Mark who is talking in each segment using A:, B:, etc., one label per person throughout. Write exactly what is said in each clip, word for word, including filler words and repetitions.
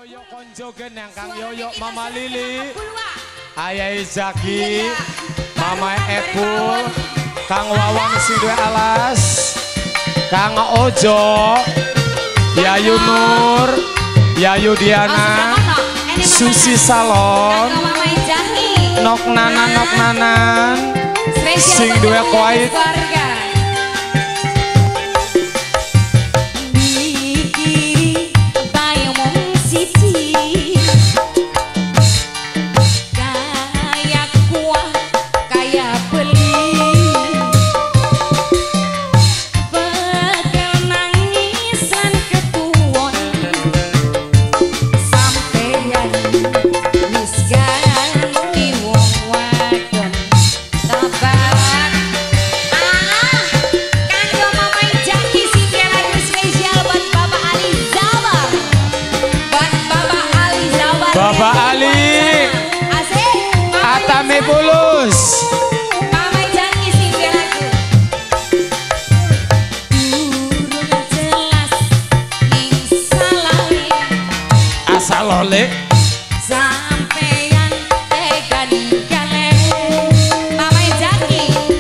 A: Yoyo konco genang Kang Yoyo, Mama Lili, Ayah Zaki, Mama Epul, Kang Wawan sing duwe alas, Kang Ojo, Yayu Nur, Yayu Diana, Susi Salon, Nok Nanan Nok Nanan, sing duwe kuait. Bapak Ali, Atame Bulus,
B: Mama Jaki sing lagu. Durung jelas ning salale.
A: asal oleh
B: Sampeyan tegan kale. Mama Jaki,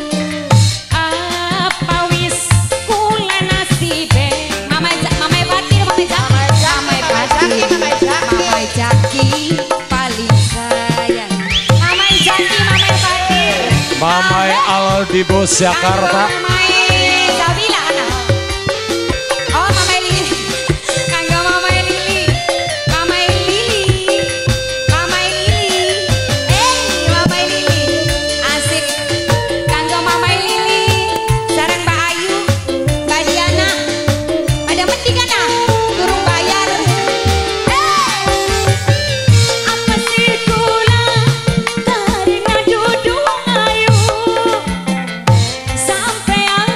B: apa wis kula nasibe? Mama Mama Fatir, Mama Jaki, Mama Fatir, Mama Jaki, Mama Jaki paling sayang. Mama Jaki, Mama Fatir.
A: Mama Aldi Bos Jakarta.
B: Mama Zabila anak. Oh Mama Lili. Kanggo Mama Lili. Mama Lili. Mama Lili. Eh Mama Lili. Asik. Kanggo Mama Lili. Sareng Mbak Ayu, Mbak Diana. Pada mesti kan ah? Turun bayar. Eh. Apa sih kula karena duduk ayu. Sampean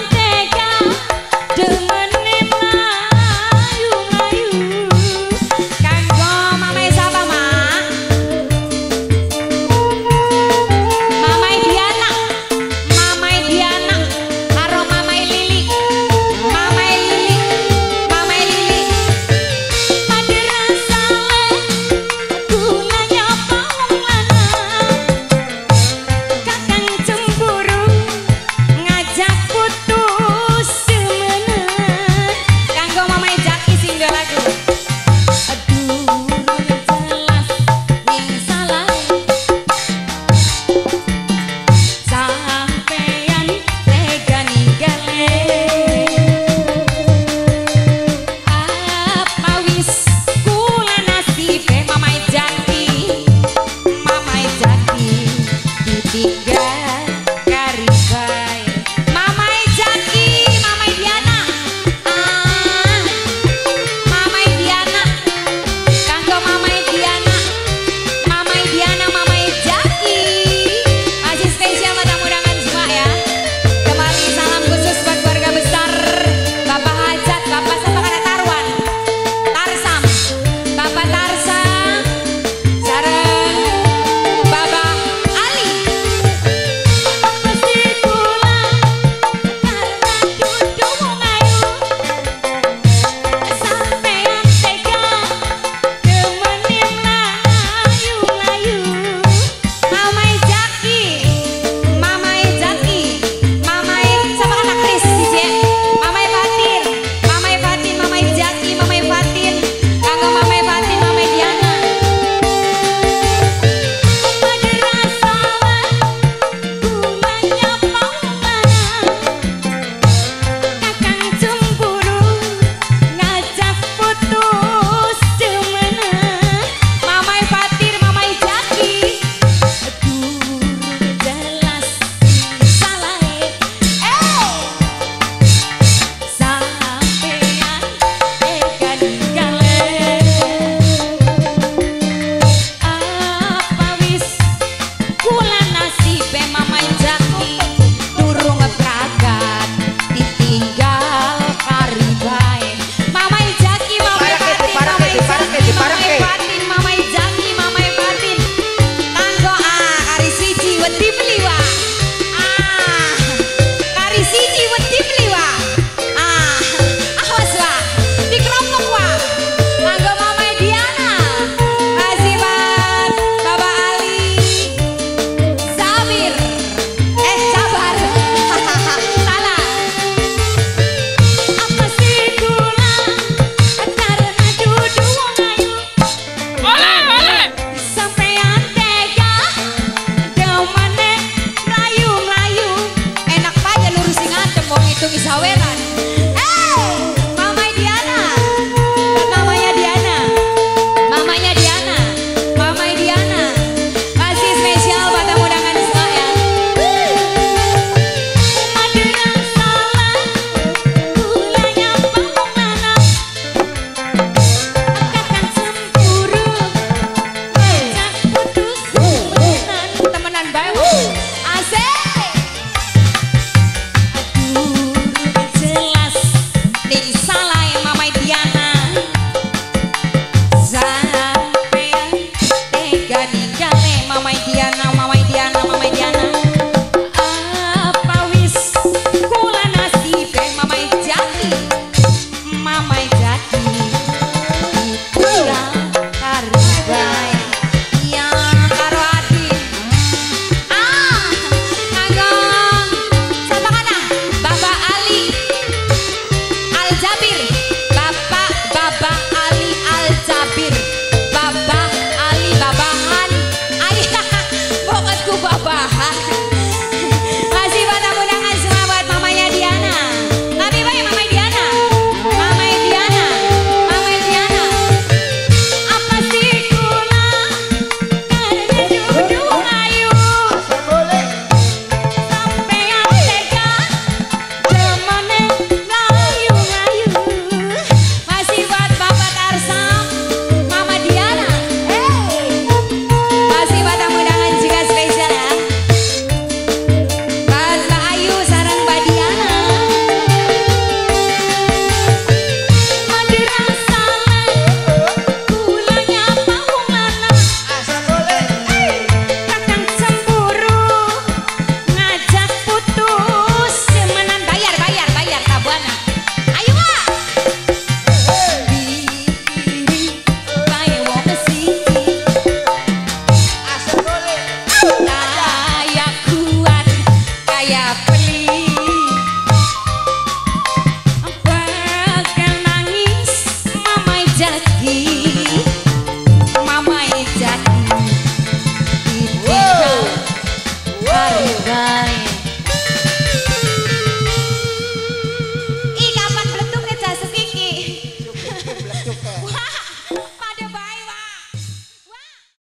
B: Bir